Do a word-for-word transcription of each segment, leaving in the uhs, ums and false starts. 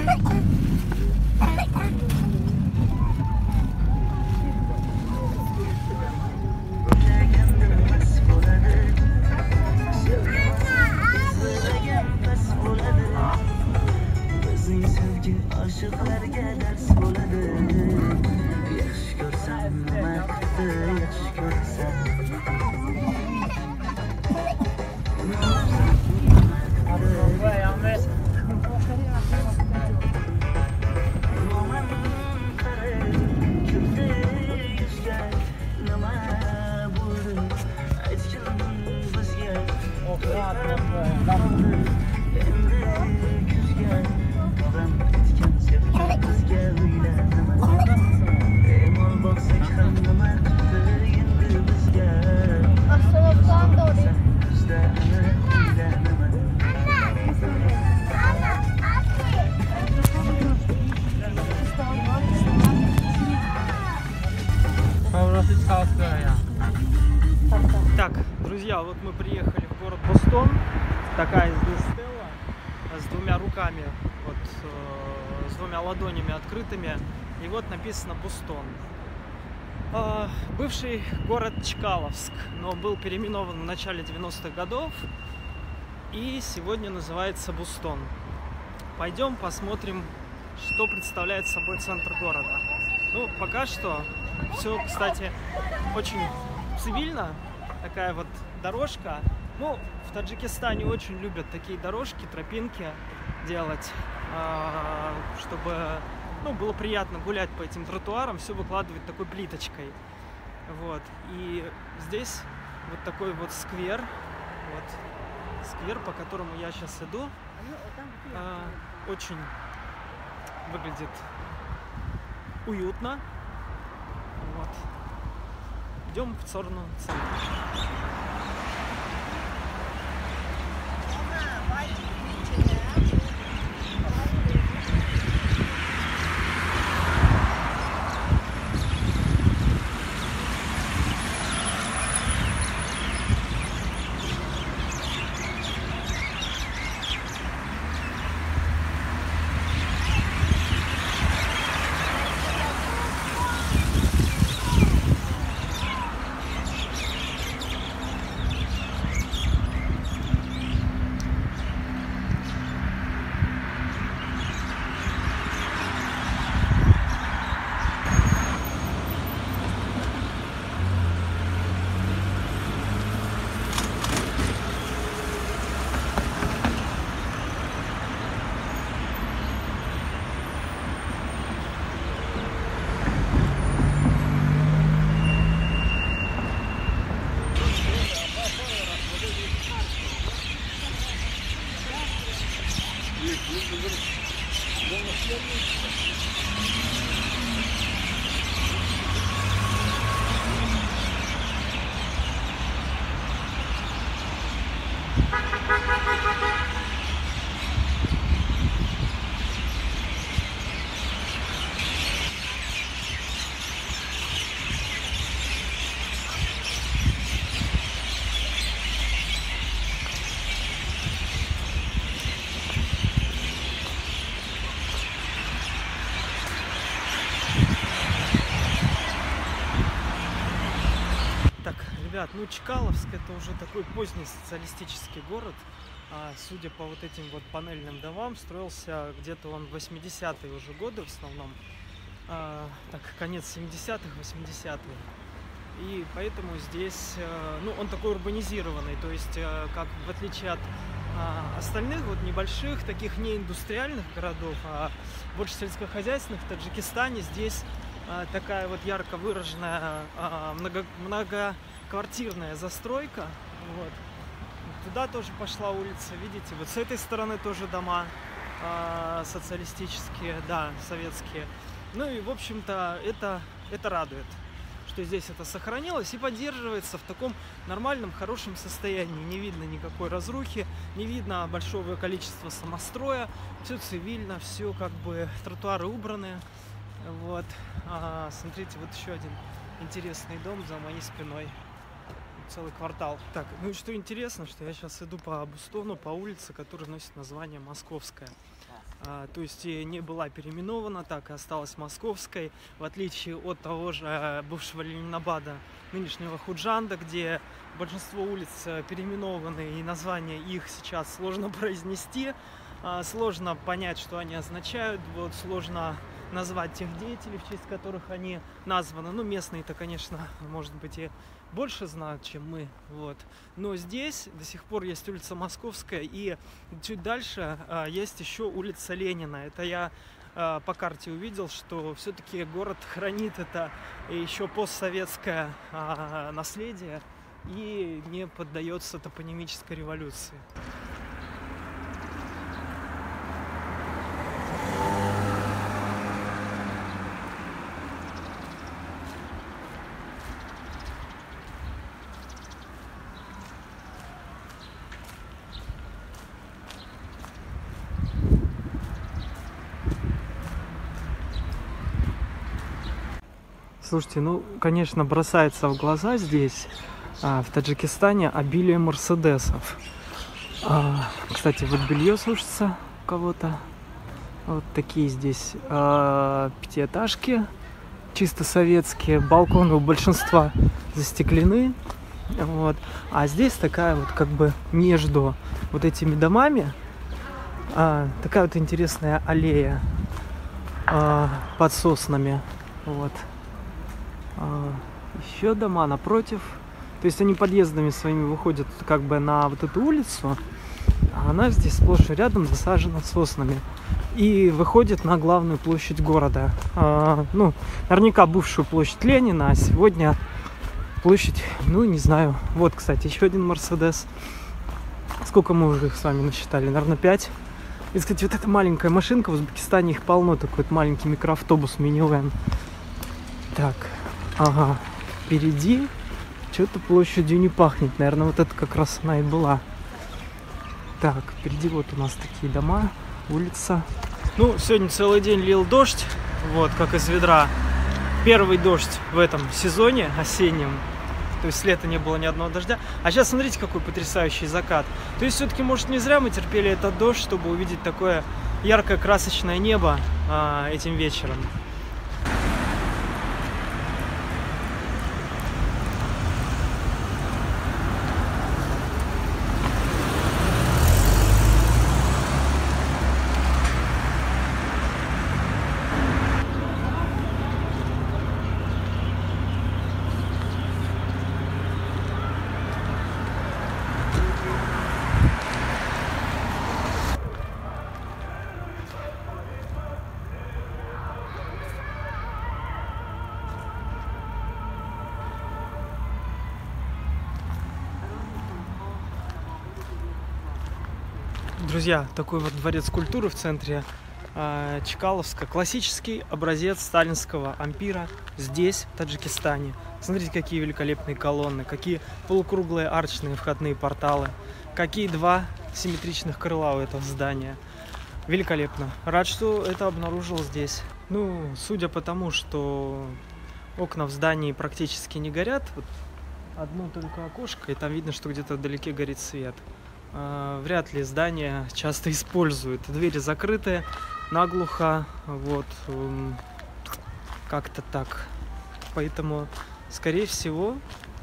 Так, друзья, вот мы приехали в город Бостон. Такая здесь стела с двумя руками, вот, э, с двумя ладонями открытыми. И вот написано Бостон. Э, бывший город Чкаловск, но был переименован в начале девяностых годов. И сегодня называется Бостон. Пойдем посмотрим, что представляет собой центр города. Ну, пока что все, кстати, очень цивильно. Такая вот дорожка. Ну, в Таджикистане очень любят такие дорожки, тропинки делать, чтобы, ну, было приятно гулять по этим тротуарам. Все выкладывать такой плиточкой. Вот. И здесь вот такой вот сквер. Вот. Сквер, по которому я сейчас иду. Очень выглядит уютно. Вот. Идем в сторону центра. Ребят, ну Чкаловск это уже такой поздний социалистический город. А, судя по вот этим вот панельным домам, строился где-то он в восьмидесятые уже годы в основном. А, так, конец семидесятых, восьмидесятые. И поэтому здесь, ну, он такой урбанизированный, то есть, как в отличие от а, остальных вот небольших, таких неиндустриальных городов, а больше сельскохозяйственных, в Таджикистане здесь а, такая вот ярко выраженная а, много, многоквартирная застройка. Вот. Туда тоже пошла улица, видите, вот с этой стороны тоже дома а, социалистические, да, советские. Ну и, в общем-то, это, это радует, что здесь это сохранилось и поддерживается в таком нормальном, хорошем состоянии. Не видно никакой разрухи, не видно большого количества самостроя, все цивильно, все как бы, тротуары убраны. Вот. А, смотрите, вот еще один интересный дом за моей спиной. Целый квартал. Так, ну и что интересно, что я сейчас иду по Бостону, по улице, которая носит название Московская. А, то есть не была переименована, так и осталась московской, в отличие от того же бывшего Ленинабада, нынешнего Худжанда, где большинство улиц переименованы, и названия их сейчас сложно произнести, а, сложно понять, что они означают, вот, сложно назвать тех деятелей, в честь которых они названы. Ну, местные-то, конечно, может быть, и больше знают, чем мы, вот. Но здесь до сих пор есть улица Московская, и чуть дальше а, есть еще улица Ленина. Это я а, по карте увидел, что все-таки город хранит это еще постсоветское а, наследие и не поддается топонимической революции. Слушайте, ну, конечно, бросается в глаза здесь, а, в Таджикистане, обилие мерседесов. А, кстати, вот белье сушится у кого-то. Вот такие здесь а, пятиэтажки, чисто советские. Балконы у большинства застеклены. Вот. А здесь такая вот как бы между вот этими домами а, такая вот интересная аллея а, под соснами. Вот. А, еще дома напротив. То есть они подъездами своими выходят как бы на вот эту улицу, а она здесь сплошь и рядом засажена соснами. И выходит на главную площадь города. А, ну, наверняка бывшую площадь Ленина, а сегодня площадь, ну, не знаю. Вот, кстати, еще один Мерседес. Сколько мы уже их с вами насчитали? Наверное, пять. И, кстати, вот эта маленькая машинка, в Узбекистане их полно, такой вот маленький микроавтобус, минивэн. Так, ага, впереди что-то площадью не пахнет. Наверное, вот это как раз она и была. Так, впереди вот у нас такие дома, улица. Ну, сегодня целый день лил дождь, вот, как из ведра. Первый дождь в этом сезоне осеннем. То есть с лета не было ни одного дождя. А сейчас смотрите, какой потрясающий закат. То есть все-таки, может, не зря мы терпели этот дождь, чтобы увидеть такое яркое красочное небо а, этим вечером. Друзья, такой вот дворец культуры в центре э, Чкаловска. Классический образец сталинского ампира здесь, в Таджикистане. Смотрите, какие великолепные колонны, какие полукруглые арочные входные порталы, какие два симметричных крыла у этого здания. Великолепно. Рад, что это обнаружил здесь. Ну, судя по тому, что окна в здании практически не горят, вот одно только окошко, и там видно, что где-то вдалеке горит свет. Вряд ли здание часто используют. Двери закрыты наглухо, вот, как-то так. Поэтому, скорее всего,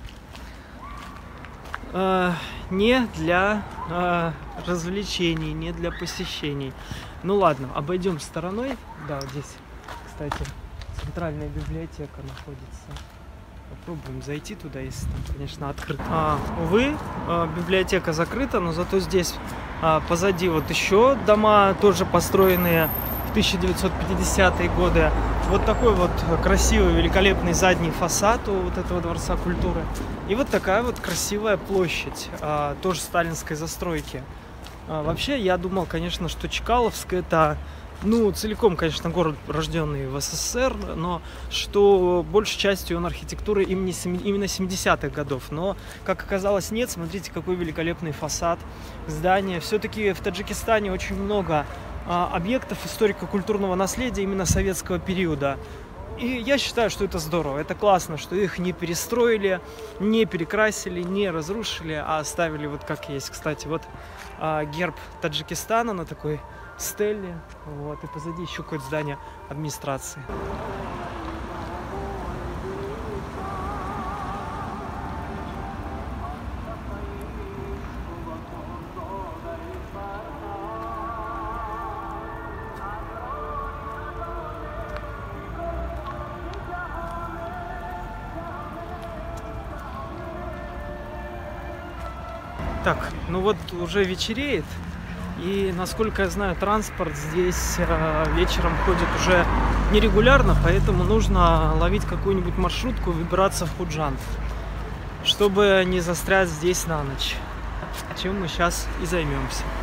не для развлечений, не для посещений. Ну ладно, обойдем стороной. Да, вот здесь, кстати, центральная библиотека находится. Попробуем зайти туда, если там, конечно, открыто. А, увы, библиотека закрыта, но зато здесь а, позади вот еще дома, тоже построенные в тысяча девятьсот пятидесятые годы. Вот такой вот красивый, великолепный задний фасад у вот этого Дворца культуры. И вот такая вот красивая площадь, а, тоже сталинской застройки. А, вообще, я думал, конечно, что Чкаловск — это... Ну, целиком, конечно, город, рожденный в СССР, но что большей частью он архитектуры имени, именно семидесятых годов. Но, как оказалось, нет. Смотрите, какой великолепный фасад здания. Все-таки в Таджикистане очень много а, объектов историко-культурного наследия именно советского периода. И я считаю, что это здорово, это классно, что их не перестроили, не перекрасили, не разрушили, а оставили вот как есть. Кстати, вот а, герб Таджикистана на такой Стелли. Вот, и позади еще какое-то здание администрации. Так, ну вот уже вечереет, и, насколько я знаю, транспорт здесь э, вечером ходит уже нерегулярно, поэтому нужно ловить какую-нибудь маршрутку, выбираться в Худжанд, чтобы не застрять здесь на ночь, чем мы сейчас и займемся.